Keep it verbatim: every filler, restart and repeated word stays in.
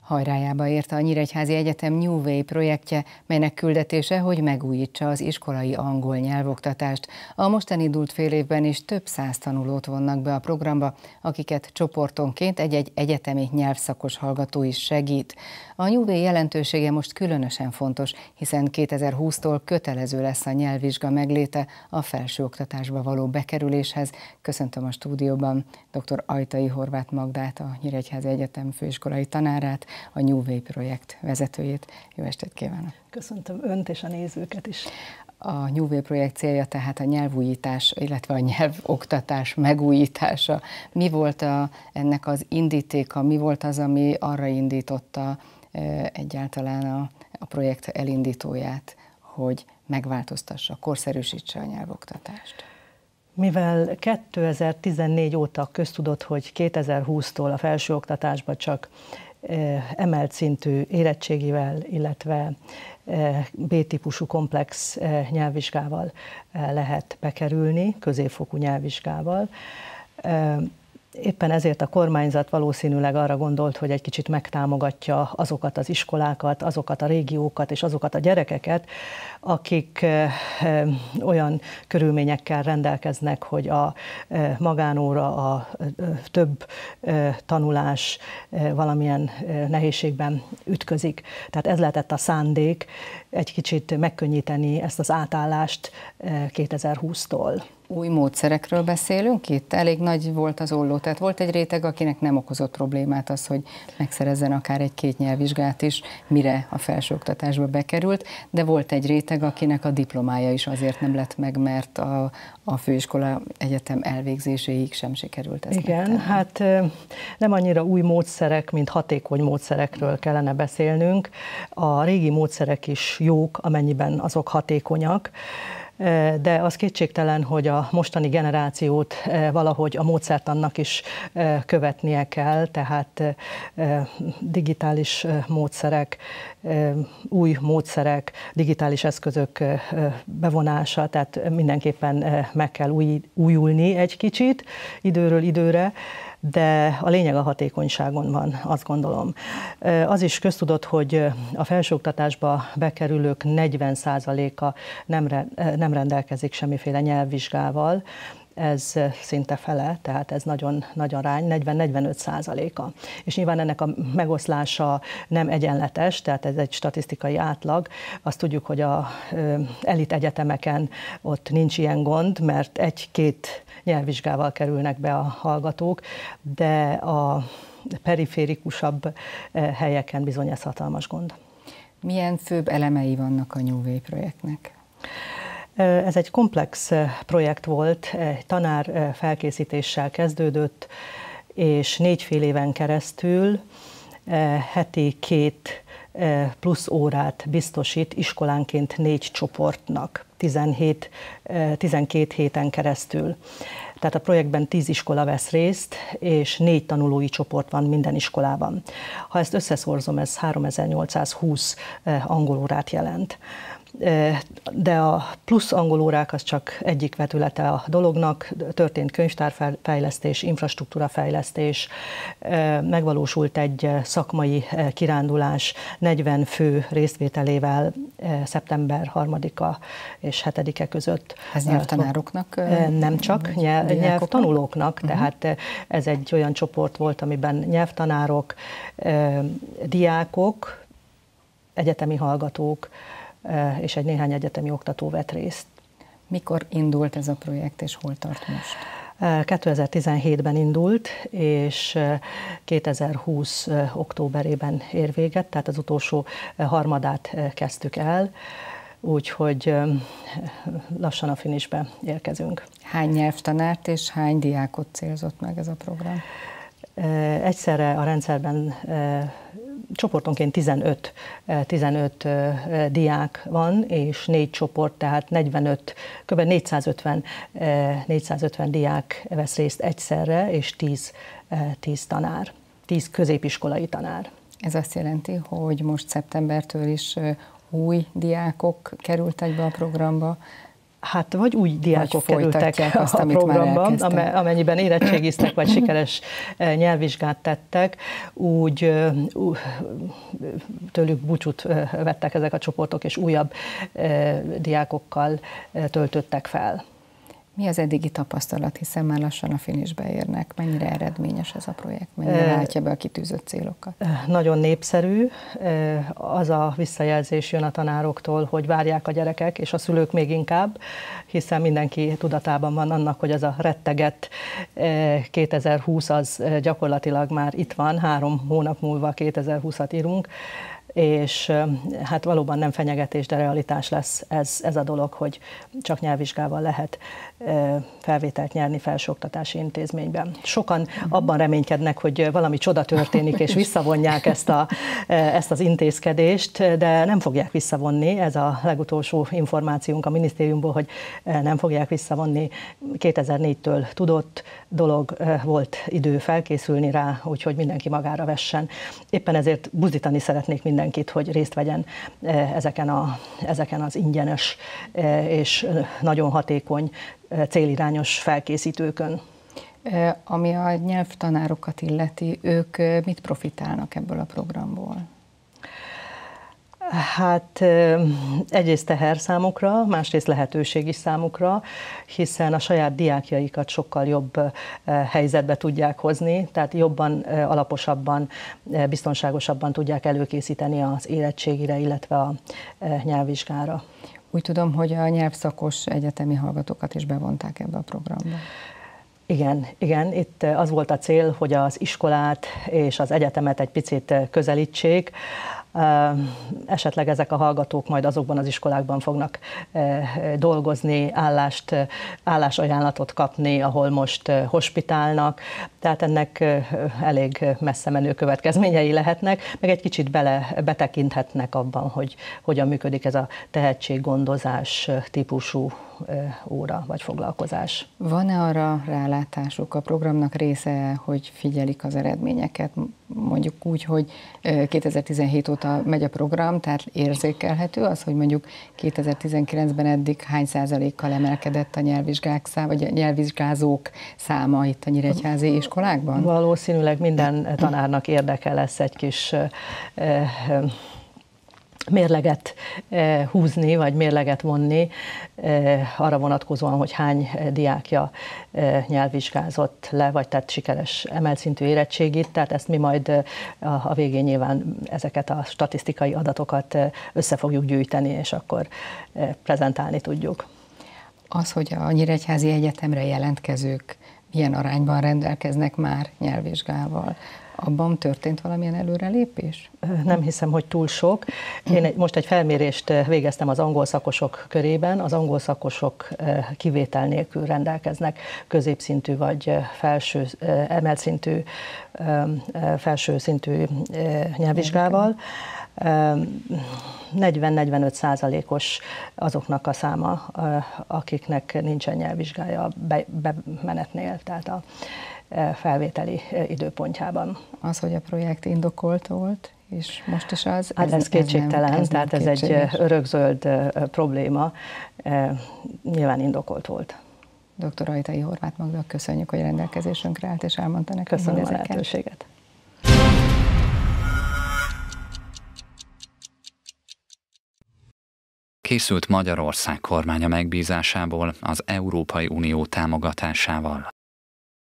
Hajrájába érte a Nyíregyházi Egyetem New Way projektje, melynek küldetése, hogy megújítsa az iskolai angol nyelvoktatást. A most elindult fél évben is több száz tanulót vonnak be a programba, akiket csoportonként egy-egy egyetemi nyelvszakos hallgató is segít. A New Way jelentősége most különösen fontos, hiszen kétezer-húsztól kötelező lesz a nyelvvizsga megléte a felsőoktatásba való bekerüléshez. Köszöntöm a stúdióban dr. Ajtai Horváth Magdát, a Nyíregyházi Egyetem főiskolai tanárát, a New Way projekt vezetőjét. Jó estét kívánok! Köszöntöm Önt és a nézőket is! A New Way projekt célja tehát a nyelvújítás, illetve a nyelvoktatás megújítása. Mi volt a, ennek az indítéka, mi volt az, ami arra indította e, egyáltalán a, a projekt elindítóját, hogy megváltoztassa, korszerűsítse a nyelvoktatást? Mivel kétezer-tizennégy óta köztudott, hogy kétezer-húsztól a felsőoktatásban csak emelt szintű érettségivel, illetve B-típusú komplex nyelvvizsgával lehet bekerülni, középfokú nyelvvizsgával. Éppen ezért a kormányzat valószínűleg arra gondolt, hogy egy kicsit megtámogatja azokat az iskolákat, azokat a régiókat és azokat a gyerekeket, akik olyan körülményekkel rendelkeznek, hogy a magánóra, a több tanulás valamilyen nehézségben ütközik. Tehát ez lehetett a szándék, egy kicsit megkönnyíteni ezt az átállást kétezer-húsztól. Új módszerekről beszélünk itt? Elég nagy volt az olló, tehát volt egy réteg, akinek nem okozott problémát az, hogy megszerezzen akár egy-két nyelvvizsgát is, mire a felsőoktatásba bekerült, de volt egy réteg, akinek a diplomája is azért nem lett meg, mert a, a főiskola egyetem elvégzéséig sem sikerült ezt Igen, megtenni. Hát nem annyira új módszerek, mint hatékony módszerekről kellene beszélnünk. A régi módszerek is jók, amennyiben azok hatékonyak, de az kétségtelen, hogy a mostani generációt valahogy a módszertannak is követnie kell, tehát digitális módszerek, új módszerek, digitális eszközök bevonása, tehát mindenképpen meg kell új, újulni egy kicsit időről időre, de a lényeg a hatékonyságon van, azt gondolom. Az is köztudott, hogy a felsőoktatásba bekerülők negyven százaléka nem, nem rendelkezik semmiféle nyelvvizsgával, ez szinte fele, tehát ez nagyon nagy arány, negyven-negyvenöt százaléka. És nyilván ennek a megoszlása nem egyenletes, tehát ez egy statisztikai átlag. Azt tudjuk, hogy a elit egyetemeken ott nincs ilyen gond, mert egy-két nyelvvizsgával kerülnek be a hallgatók, de a periférikusabb helyeken bizony ez hatalmas gond. Milyen főbb elemei vannak a New Way projektnek? Ez egy komplex projekt volt, egy tanár felkészítéssel kezdődött, és négy fél éven keresztül heti két plusz órát biztosít iskolánként négy csoportnak, tizenhét, tizenkét héten keresztül. Tehát a projektben tíz iskola vesz részt, és négy tanulói csoport van minden iskolában. Ha ezt összeszorzom, ez háromezer-nyolcszázhúsz angol órát jelent. De a plusz angol órák az csak egyik vetülete a dolognak, történt könyvtárfejlesztés, infrastruktúrafejlesztés, megvalósult egy szakmai kirándulás negyven fő részvételével szeptember harmadika és hetedike között. Ez nyelvtanároknak? Nem csak, nyelv, nyelvtanulóknak, uh-huh. Tehát ez egy olyan csoport volt, amiben nyelvtanárok, diákok, egyetemi hallgatók, és egy néhány egyetemi oktató vett részt. Mikor indult ez a projekt, és hol tart most? kétezer-tizenhétben indult, és kétezer-húsz októberében ér véget, tehát az utolsó harmadát kezdtük el, úgyhogy lassan a finisbe érkezünk. Hány nyelvtanárt és hány diákot célzott meg ez a program? Egyszerre a rendszerben csoportonként tizenöt, tizenöt diák van, és négy csoport, tehát negyvenöt, kb. négyszázötven, négyszázötven diák vesz részt egyszerre, és tíz, tíz tanár, tíz középiskolai tanár. Ez azt jelenti, hogy most szeptembertől is új diákok kerültek be a programba, Hát vagy új diákok kerültek azt, a programba, amennyiben érettségiztek, vagy sikeres nyelvvizsgát tettek, úgy tőlük búcsút vettek ezek a csoportok, és újabb diákokkal töltöttek fel. Mi az eddigi tapasztalat, hiszen már lassan a finishbe érnek? Mennyire eredményes ez a projekt? Mennyire váltja be a kitűzött célokat? Nagyon népszerű. Az a visszajelzés jön a tanároktól, hogy várják a gyerekek, és a szülők még inkább, hiszen mindenki tudatában van annak, hogy ez a rettegett kétezer-húsz az gyakorlatilag már itt van, három hónap múlva kétezer-húszat írunk, és hát valóban nem fenyegetés, de realitás lesz ez, ez a dolog, hogy csak nyelvvizsgával lehet felvételt nyerni felsőoktatási intézményben. Sokan abban reménykednek, hogy valami csoda történik, és visszavonják ezt, a, ezt az intézkedést, de nem fogják visszavonni. Ez a legutolsó információnk a minisztériumból, hogy nem fogják visszavonni. kétezer-négytől tudott dolog, volt idő felkészülni rá, úgyhogy mindenki magára vessen. Éppen ezért buzdítani szeretnék mindenkit, hogy részt vegyen ezeken, a, ezeken az ingyenes és nagyon hatékony célirányos felkészítőkön. Ami a nyelvtanárokat illeti, ők mit profitálnak ebből a programból? Hát egyrészt teher számukra, másrészt lehetőség is számukra, hiszen a saját diákjaikat sokkal jobb helyzetbe tudják hozni, tehát jobban, alaposabban, biztonságosabban tudják előkészíteni az érettségire, illetve a nyelvvizsgára. Úgy tudom, hogy a nyelvszakos egyetemi hallgatókat is bevonták ebbe a programba. Igen, igen, itt az volt a cél, hogy az iskolát és az egyetemet egy picit közelítsék. Esetleg ezek a hallgatók majd azokban az iskolákban fognak dolgozni, állást, állásajánlatot kapni, ahol most hospitálnak, tehát ennek elég messze menő következményei lehetnek, meg egy kicsit bele, betekinthetnek abban, hogy hogyan működik ez a tehetséggondozás típusú óra vagy foglalkozás. Van-e arra rálátásuk, a programnak része, hogy figyelik az eredményeket, mondjuk úgy, hogy kétezer-tizenhét óta megy a program, tehát érzékelhető az, hogy mondjuk kétezer-tizenkilencben eddig hány százalékkal emelkedett a nyelvvizsgák száma, vagy a nyelvvizsgázók száma itt a nyíregyházi iskolákban? Valószínűleg minden tanárnak érdeke lesz egy kis mérleget húzni, vagy mérleget vonni arra vonatkozóan, hogy hány diákja nyelvvizsgázott le, vagy tett sikeres emelt szintű érettségit, tehát ezt mi majd a végén nyilván ezeket a statisztikai adatokat össze fogjuk gyűjteni, és akkor prezentálni tudjuk. Az, hogy a Nyíregyházi Egyetemre jelentkezők milyen arányban rendelkeznek már nyelvvizsgával, abban történt valamilyen előrelépés? Nem hiszem, hogy túl sok. Én egy, most egy felmérést végeztem az angol szakosok körében. Az angol szakosok kivétel nélkül rendelkeznek középszintű vagy felső, emelt szintű, felső szintű nyelvvizsgával. negyven-negyvenöt százalékos azoknak a száma, akiknek nincsen nyelvvizsgája bemenetnél, tehát a felvételi időpontjában. Az, hogy a projekt indokolt volt, és most is az? Hát ez, ez kétségtelen, ez tehát ez kétséges. Egy örökzöld probléma, nyilván indokolt volt. doktor Ajtai Horváth Magda, köszönjük, hogy rendelkezésünkre állt, és elmondta nekünk. Köszönöm a lehetőséget. Készült Magyarország kormánya megbízásából az Európai Unió támogatásával.